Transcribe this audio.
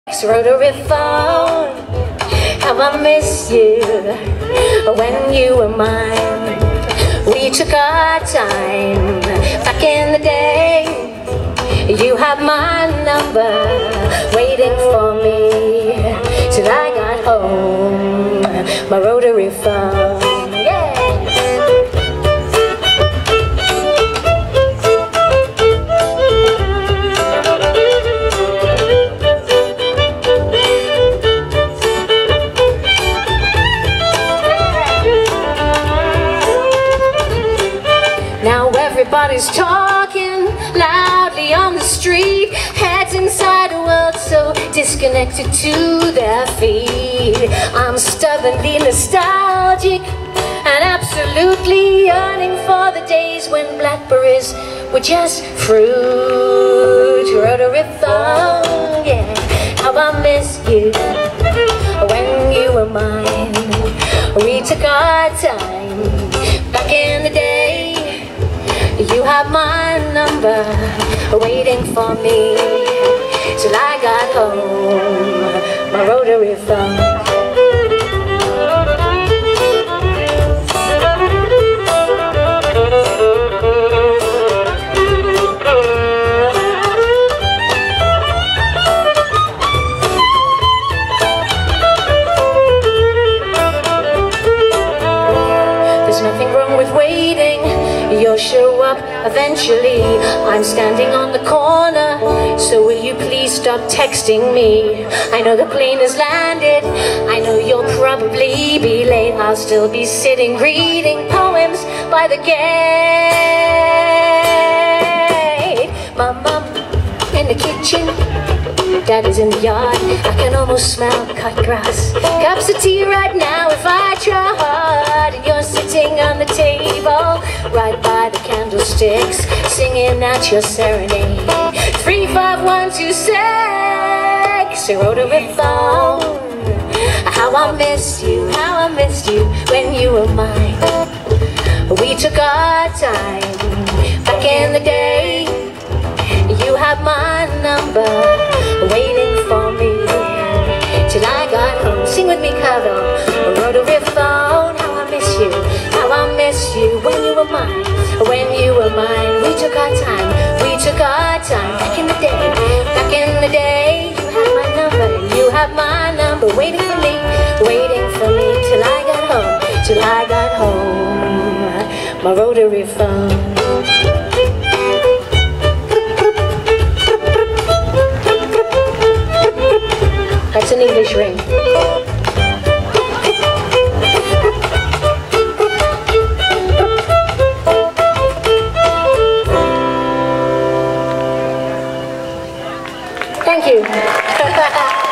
Rotary phone, how I miss you when you were mine. We took our time back in the day. You have my number waiting for me till I got home. My rotary phone. Now everybody's talking loudly on the street, heads inside a world so disconnected to their feet. I'm stubbornly nostalgic and absolutely yearning for the days when blackberries were just fruit. Rotary phone, yeah, how I miss you when you were mine. We took our time back in the day. You have my number waiting for me till I got home. My rotary phone. There's nothing wrong with waiting. You'll show up eventually. I'm standing on the corner, so will you please stop texting me? I know the plane has landed, I know you'll probably be late. I'll still be sitting reading poems by the gate. My mom in the kitchen, Daddy's in the yard. I can almost smell cut grass. Cups of tea right now if I try hard. And you're sitting on the table right by the candlesticks, singing at your serenade. 3, 5, 1, 2, 6. Rotary phone. How I missed you, how I missed you when you were mine. We took our time back in the day. You have my number waiting for me till I got home. Sing with me, Carlo. Rotary phone, how I miss you, how I miss you when you were mine. When you were mine, we took our time, we took our time back in the day. Back in the day, you had my number, you had my number waiting for me till I got home, till I got home. My rotary phone. That's an English ring. Thank you.